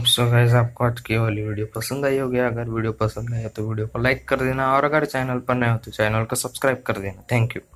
Hope so guys आपको आज की वाली वीडियो पसंद आई होगी। अगर वीडियो पसंद आया तो वीडियो को लाइक कर देना, और अगर चैनल पर नए हो तो चैनल को सब्सक्राइब कर देना। Thank you.